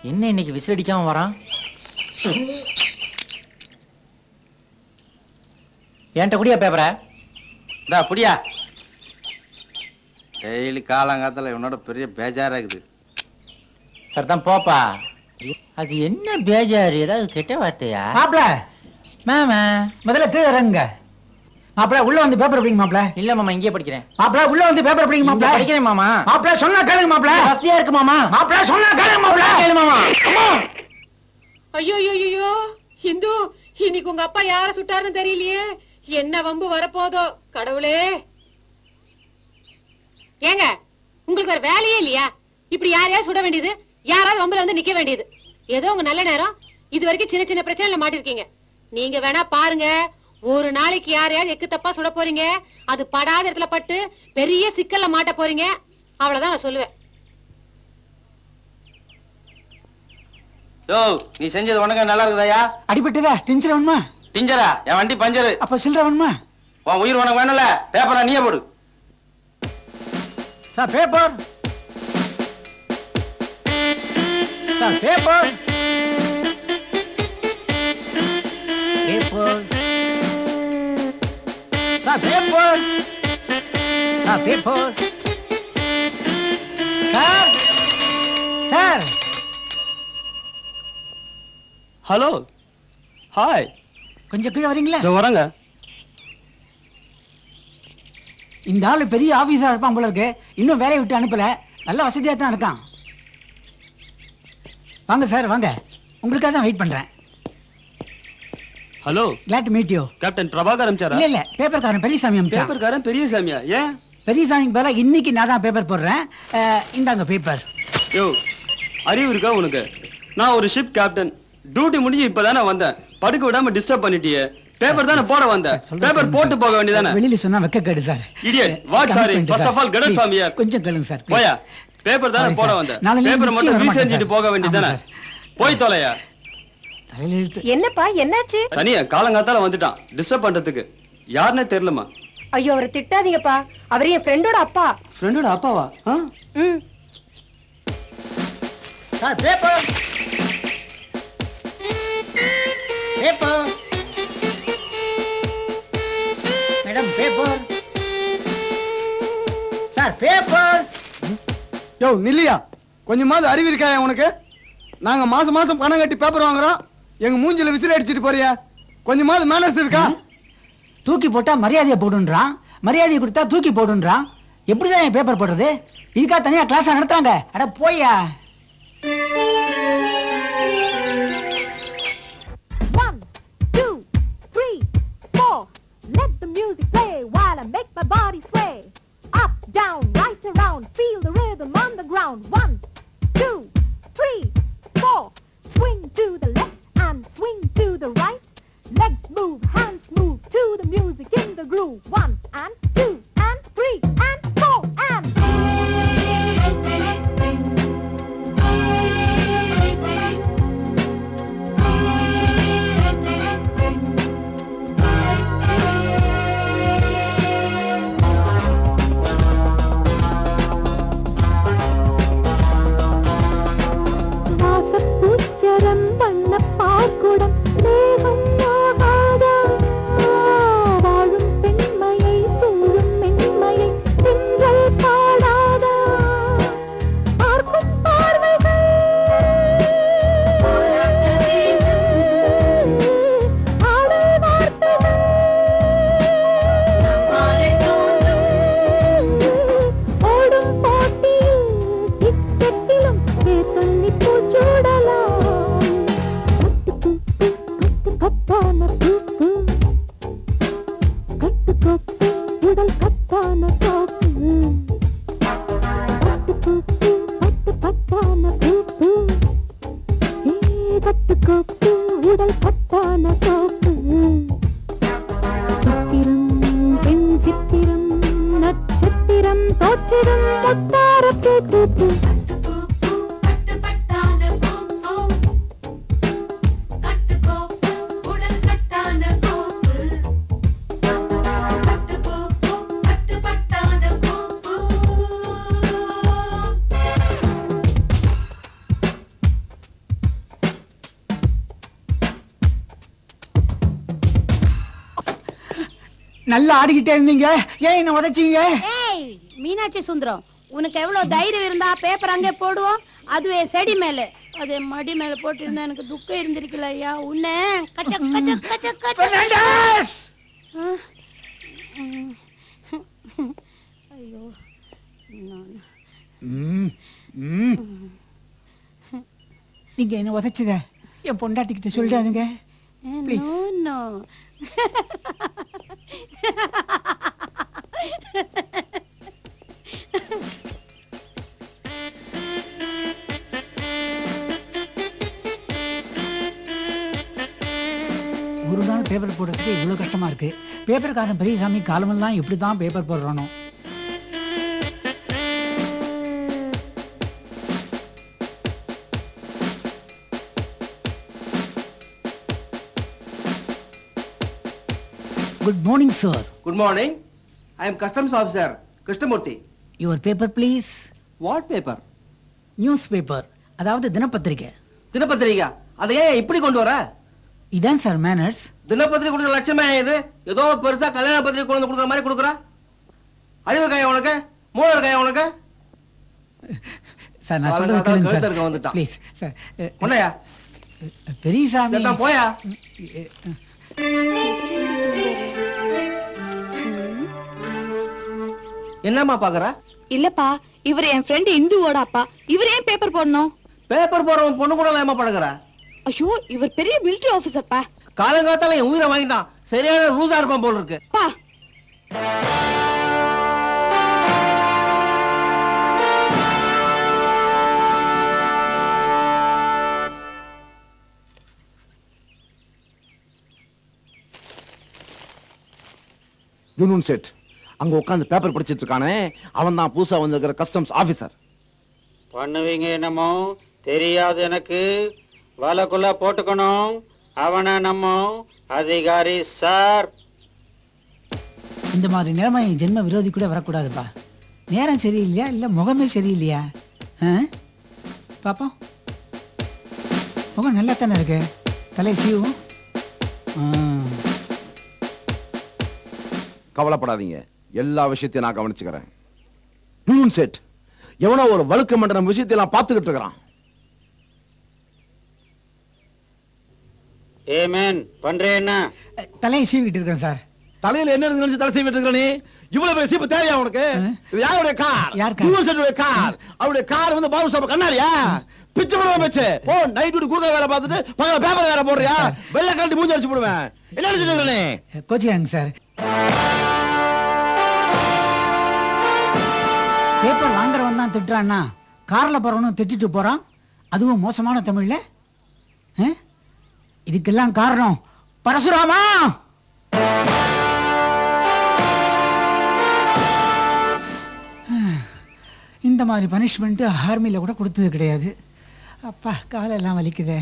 என்ன இன்னைக்கு விசில் அடிக்காம வரான்? என்கிட்ட குடியா பேப்பர? இந்தா புடியா. டெய்லி காலங்காலத்துல இவனோட பெரிய பேஜாரா இருக்குது. சரிதான் போப்பா. அது என்ன பேஜாரு? ஏதாவது கெட்ட வார்த்தையா? மாப்ள மாமா முதல்ல கீழே இறங்குங்க. மாப்ள உள்ள வந்து பேப்பர் படிங்க மாப்ள. இல்ல மாமா இங்கே படிக்கிறேன். மாப்ள உள்ள வந்து பேப்பர் படிங்க மாப்ள. படிக்கிறேன் மாமா. மாப்ள சொன்னா கேளுங்க மாப்ள. வசதியா இருக்கு மாமா. மாப்ள சொன்னா கேளுங்க மாப்ள. கேளு மாமா. ஐயோ ஐயோ இந்து, இன்னைக்கு உங்க அப்பா யார சுட்டாருன்னு தெரியலையே. என்ன வம்பு வரப்போதோ கடவுளே. ஏங்க உங்களுக்கு ஒரு வேலையே இல்லையா? இப்படி யாரையா சுட வேண்டியது, யாராவது வம்புல வந்து நிக்க வேண்டியது. ஏதோ உங்க நல்ல நேரம். இது வரைக்கும் சின்ன சின்ன பிரச்சனைல மாட்டிருக்கீங்க. நீங்க வேணா பாருங்க, ஒரு நாளைக்கு யாரையாவது எக்கு தப்பா சுட போறீங்க. அது படாத இடத்துல பட்டு பெரிய சிக்கல்ல மாட்ட போறீங்க. அவ்வளவுதான் நான் சொல்லுவேன். யோ, நீ செஞ்சது உனக்கு நல்லா இருக்குதாயா? அடிபட்டுதா? டிஞ்சர் வேணுமா? டிஞ்சரா? என் வண்டி பஞ்சரு. அப்ப சில்லற வேணுமா? உன் உயிர் உனக்கு வேணும்ல? பேப்பரா நீயே போடு. Sir paper. Sir paper. Paper. Sir paper. Sir paper. Sir sir. Hello, hi. கொஞ்சம் கீழே வரீங்களா? இதோ வரங்க. இந்த ஆளு பெரிய ஆபீஸரா இருப்பான் போல இருக்கு. இன்னும் வேலையை விட்டு அனுப்பல. நல்ல வசதியா தான் இருக்கான். வாங்க சார் வாங்க, உங்களுக்காக தான் வெயிட் பண்றேன். Hello, glad to meet you. Captain Prabhakar அம்சாரா? இல்ல இல்ல, பேப்பர்காரன் பெரியசாமி அம்சா. பேப்பர்காரன் பெரியசாமியா? ஏன்? பெரியசாமிக்கு பதிலா இன்னைக்கு நான் தான் பேப்பர் போடுறேன். இந்தாங்க பேப்பர். யோ, அறிவு இருக்கா உனக்கு? நான் ஒரு ஷிப் கேப்டன். டியூட்டி முடிஞ்சு இப்பதானே வந்தேன். படுக்க விடாம டிஸ்டர்ப் பண்ணிட்டியே. பேப்பர் தானே போட வந்தேன். பேப்பர் போட்டு போக வேண்டியதானே? வெளியில சொன்னா வெக்க கேடு sir. Idiot, what sorry. First of all get out from here. கொஞ்சம் கேளுங்க சார். போயா. பேப்பர் தானே போட வந்தேன். பேப்பர் மட்டும் ரீசெஞ்சிட்டு போக வேண்டியதானே? போய் தொலையா. என்னப்பா என்னாச்சு? சனியா காலங்காத்தால வந்துட்டான் டிஸ்டர்ப் பண்றதுக்கு. யாருன்னே தெரியலமா. ஐயோ அவரை திட்டாதீங்கப்பா. அவர் என் ஃப்ரெண்டோட அப்பா. ஃப்ரெண்டோட அப்பாவா? Sir paper. Paper. Madam paper. Sir paper. யோ நில்லியா, கொஞ்சமாவது அறிவு இருக்கா உனக்கு? நாங்க மாசம் மாசம் பணம் கட்டி பேப்பர் வாங்குறோம். எங்க மூஞ்சில விசில் அடிச்சிட்டு போறியா? கொஞ்சமாவது மேனர்ஸ் இருக்கா? தூக்கி போட்டா மரியாதையை போடுன்றான், மரியாதையை கொடுத்தா தூக்கி போடுன்றான். எப்படிதான் என் பேப்பர் போடுறது? இதுக்காக தனியா கிளாஸ் நடத்துறாங்க. அட போயா. Let the music play while I make my body sway. Up, down, right around, feel the rhythm on the ground. 1, 2, 3, 4. Swing to the left and swing to the right. Legs move, hands move to the music in the groove. 1 and 2 and 3 and 4 and நல்லா ஆடிக்கிட்டே இருந்தீங்க, ஏன் என்ன உதைச்சீங்க? ஏய் மீனாட்சி சுந்தரம், உனக்கு எவ்வளவு தைரியம் இருந்தா பேப்பர் அங்கே போடுவோம், அதுவே செடி மேல அதே மடி மேல போட்டு இருந்தா எனக்கு துக்கம் இருந்திருக்கல ஐயா. உன்னை கச்ச கச்ச கச்ச கச்ச. ஐயோ நீங்க என்ன உதைச்சத என் பொண்டாட்டிக்கிட்ட சொல்லிடாதுங்க. No no. ஒரு நாள் பேப்பர் போடுறதுக்கு இவ்வளவு கஷ்டமா இருக்கு. பேப்பர்காரன் பெரியசாமி காலமெல்லாம் எப்படிதான் பேப்பர் போடுறானோ. Good morning, sir. Good morning. I am Customs Officer Krishnamurthy. Your paper, please. What paper? Newspaper. அதாவது தினப்பத்திரிக்கை. தினப்பத்திரிக்கா? அதை ஏன் இப்படி கொண்டு வர? இதான் சார் மேனர்ஸ். தினப்பத்திரிக்கை கொடுக்குற லட்சமே இது. ஏதோ பெருசா கல்யாண பத்திரிக்கை கொண்டு வந்து கொடுக்குற மாதிரி கொடுக்குறா. அறிவு இருக்காயா உனக்கு? மூளை இருக்காயா உனக்கு? சார் நான் சொல்றது கேளுங்க சார். கழுத்தர்க்க வந்துட்டான். Please sir. ஒண்ணையா? பெரியசாமி. செத்தான் போயா? என்னம்மா பாக்குற? இல்லப்பா, இவர் என் ஃப்ரெண்ட் இந்துவோட அப்பா. இவர் ஏன் பேப்பர் போடணும்? பேப்பர் போறவன் பொண்ணு கூட ஏமா பழகுற? ஐயோ, இவர் பெரிய மிலிட்டரி ஆபீசர்ப்பா. காலங்காத்தால என் உயிரை வாங்கிட்டான். சரியான ரூசா இருப்பான் போல இருக்கு. பா யூனியன் செட் அங்க உட்கார்ந்து பேப்பர் படிச்சிட்டு இருக்கானே, அவன் தான் புதுசா வந்திருக்கிற கஸ்டம்ஸ் ஆபீசர். பண்ணுவீங்க என்னமோ தெரியாது எனக்கு. வலைக்குள்ள போட்டுக்கணும். அவனை நம்ம அதிகாரி சார். இந்த மாதிரி நிலைமை ஜென்ம விரோதி கூட வரக்கூடாதுப்பா. நேரம் சரியில்லையா இல்ல முகமே சரியில்லையா? பாப்போம். முகம் நல்லா தானே இருக்கு. தலை சீவும். கவலைப்படாதீங்க, எல்லா விஷயத்தையும் நான் கவனிச்சுக்கிறேன். யூனியன் செட் எவனோ ஒரு வழுக்க மண்டலம் விஷயத்தையெல்லாம் பார்த்துக்கிட்டு இருக்கிறான். ஏமேன் பண்றே என்ன? தலையை சீவிக்கிட்டு இருக்கேன் சார். தலையில என்ன இருந்து தலை சீவிட்டு இருக்க? நீ இவ்வளவு பெரிய சீப்பு தேவையா உனக்கு? இது யாருடைய கார்? யூனியன் செட்டுடைய கார். அவருடைய கார் வந்து பாபு சாப் கண்ணாடியா? பிச்சை போடுவேன் பிச்சை. ஓ நைட் டியூட்டி குறுக்க வேலை பார்த்துட்டு பகல பேப்பர் வேலை போடுறியா? வெள்ளை கழட்டி மூஞ்சி அடிச்சு போடுவேன். என்ன நினைச்சிட்டு நீ? கோச்சிக்காங்க சார். பேப்பர் வாங்குறவன் தான் திட்டுறான்னா கார்ல போறவனும் திட்டிட்டு போறான், அதுவும் மோசமான தமிழ்ல. இதுக்கெல்லாம் காரணம் பரசுராமா. இந்த மாதிரி பனிஷ்மெண்ட் ஆர்மியில கூட கொடுத்தது கிடையாது. அப்பா காலெல்லாம் வலிக்குதே.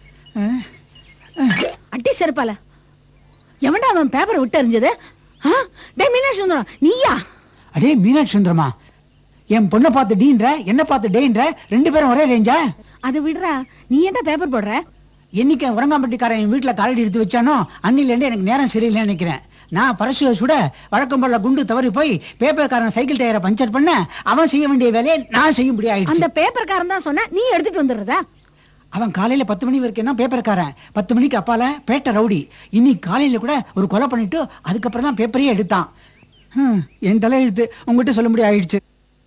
அட்டி செருப்பால எவன்டா அவன் பேப்பரை விட்டு எறிஞ்சது? டேய் மீனாட்சி சுந்தரம், நீயா? அடே மீனாட்சி சுந்தரமா, என் பொண்ணை பார்த்து டீன்ற, என்ன பார்த்து டேன்ற, ரெண்டு பேரும் ஒரே ரேஞ்சா? அது விடுறா, நீ என்ன பேப்பர் போடுற? என்னைக்கு உரங்காம்பட்டிக்காரன் என் வீட்டுல காலடி எடுத்து வச்சானோ அன்னில இருந்து எனக்கு நேரம் சரியில்லைன்னு நினைக்கிறேன். நான் பரசுவை சுட வழக்கம் போல குண்டு தவறி போய் பேப்பர்காரன் சைக்கிள் டயரை பஞ்சர் பண்ண, அவன் செய்ய வேண்டிய வேலையை நான் செய்யும்படி ஆயிடுச்சு. அந்த பேப்பர்காரன் தான் சொன்ன, நீ எடுத்துட்டு வந்துடுறதா? அவன் காலையில 10 மணி வரைக்கும் தான் பேப்பர்காரன். 10 மணிக்கு அப்பால பேட்டை ரவுடி. இன்னைக்கு காலையில கூட ஒரு கொலை பண்ணிட்டு அதுக்கப்புறம் தான் பேப்பரையே எடுத்தான். என் தலை எழுத்து உங்ககிட்ட சொல்ல முடியாது ஆயிடுச்சு.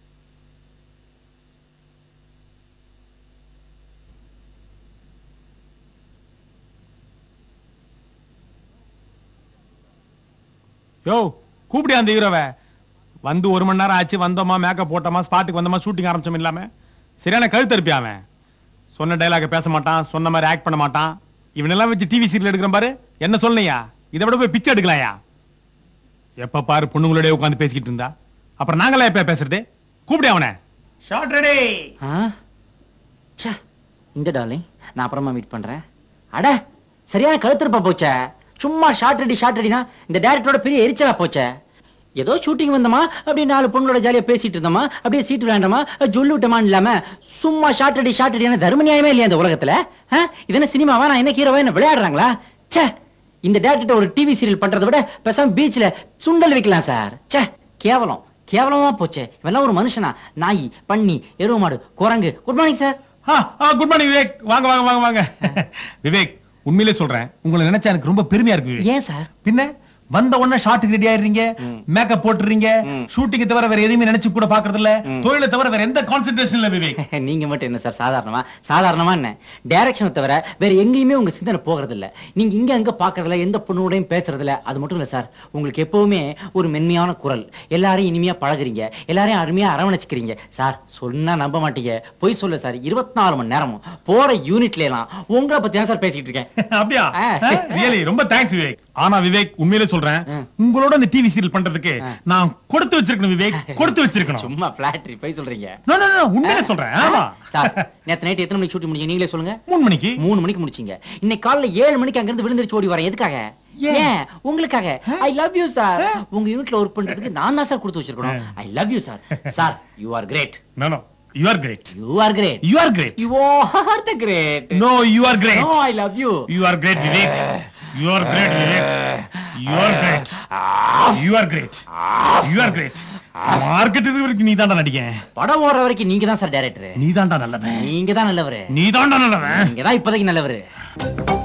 யோ கூப்பிடியா அந்த ஹீரோவ? வந்து 1 மணி நேரம் ஆச்சு. வந்தோமா, மேக்கப் போட்டோமா, ஸ்பாட்டுக்கு வந்தோமா, ஷூட்டிங் ஆரம்பிச்சோம் இல்லாம சரியான கழுத்து இருப்பியா அவன். சொன்ன டைலாக பேச மாட்டான், சொன்ன மாதிரி ஆக்ட் பண்ண மாட்டான். இவனெல்லாம் வச்சு டிவி சீரியல் எடுக்கிறேன் பாரு. என்ன சொல்லையா? இதை விட போய் பிச்சை எடுக்கலாயா? எப்ப பாரு பொண்ணுங்களோட உட்காந்து பேசிக்கிட்டு இருந்தா அப்புறம் நாங்களா எப்ப பேசுறது? கூப்பிடு அவனை. Shot ready. இந்த டார்லிங், நான் அப்புறமா மீட் பண்றேன். அட சரியான கழுத்திருப்பா போச்சே. சும்மா ஷார்ட் ரெடினா இந்த டைரக்டரோட பெரிய எரிச்சலா போச்சே. ஏதோ ஷூட்டிங் வந்தோமா, அப்படியே 4 பொண்ணுங்களோட ஜாலியா பேசிட்டு இருந்தோமா, அப்படியே சீட்டு விளையாண்டோமா, ஜொல்லு விட்டமான்னு இல்லாம சும்மா ஷார்ட் ரெடி தர்ம நியாயமே இல்லையா இந்த உலகத்துல? இது என்ன சினிமாவா? நான் என்ன ஹீரோவா? என்ன விளையாடுறாங்களா? சே, இந்த டேரக்டர் ஒரு டிவி சீரியல் பண்றதை விட பேசாம பீச்ல சுண்டல் வைக்கலாம் சார். ச்சே, கேவலம் கேவலமா போச்சே. இவெல்லாம் ஒரு மனுஷனா? நாய், பன்னி, எருவு மாடு, குரங்கு. Good morning sir. Good morning Vivek. வாங்க வாங்க வாங்க வாங்க. விவேக், உண்மையிலே சொல்றேன், உங்களை நினைச்சா எனக்கு ரொம்ப பெருமையா இருக்கு. ஏன் சார்? பின்ன வந்த உடனே ஷாட்டுக்கு ரெடி ஆயிடுறீங்க, மேக்கப் போட்டுறீங்க, ஷூட்டிங் தவிர வேற எதையுமே நினைச்சு கூட பாக்குறது இல்ல, தொழிலை தவிர வேற எந்த கான்சென்ட்ரேஷன் இல்ல விவேக். நீங்க மட்டும் என்ன சார் சாதாரணமா என்ன? டைரக்ஷனை தவிர வேற எங்கேயுமே உங்க சிந்தனை போகிறது இல்ல. நீங்க இங்க அங்க பாக்குறதுல, எந்த பொண்ணுடையும் பேசுறது இல்ல. அது மட்டும் இல்ல சார், உங்களுக்கு எப்பவுமே ஒரு மென்மையான குரல், எல்லாரையும் இனிமையா பழகுறீங்க, எல்லாரையும் அருமையா அரவணைச்சுக்கிறீங்க சார். சொன்னா நம்ப மாட்டீங்க, போய் சொல்ல சார். 24 மணி நேரமும் போற யூனிட்ல எல்லாம் உங்களை பத்தி தான் சார் பேசிக்கிட்டு இருக்கேன். அப்படியா? ரியலி ரொம்ப தேங்க்ஸ் விவேக். ஆனா விவேக், உண்மையிலே சொல்றேன், உங்களோட இந்த டிவி சீரியல் பண்றதுக்கு நான் கொடுத்து வச்சிருக்கணும் விவேக், கொடுத்து வச்சிருக்கணும். சும்மா ஃபிளாட்டரி போய் சொல்றீங்க. நோ நோ நோ, உண்மையிலே சொல்றேன். ஆமா சார், நேத்து நைட் எத்தனை மணிக்கு ஷூட்டிங் முடிச்சீங்க? நீங்களே சொல்லுங்க. 3 மணிக்கு. 3 மணிக்கு முடிச்சீங்க. இன்னைக்கு காலைல 7 மணிக்கு அங்க இருந்து விழுந்துருச்சு ஓடி வரேன். எதுக்காக? ஏன்? உங்களுக்காக. I love you sir. உங்க யூனிட்ல ஒர்க் பண்றதுக்கு நான் தான் சார் கொடுத்து வச்சிருக்கணும். I love you sir. Sir, you are great. No no, you are great. You are great. You are great. You are the great. No, you are great. No, I love you. You are great, Vivek. You are great, Vivek. You are great. You are great. You are great. மார்க்கெட்டுக்கு வரைக்கும் நீ தான்டா நடிக்க. படம் ஓடுற வரைக்கும் நீங்க தான் சார் டைரக்டர். நீ தான்டா நல்லவன். நீங்க தான் நல்லவரு. நீ தான்டா நல்லவன். நீங்க தான் இப்போதைக்கு நல்லவரு.